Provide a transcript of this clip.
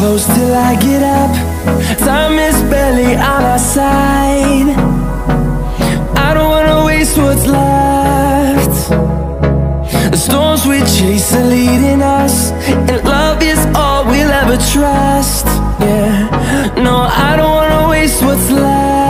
close till I get up. Time is barely on our side. I don't wanna waste what's left. The storms we chase are leading us, and love is all we'll ever trust. Yeah, no, I don't wanna waste what's left.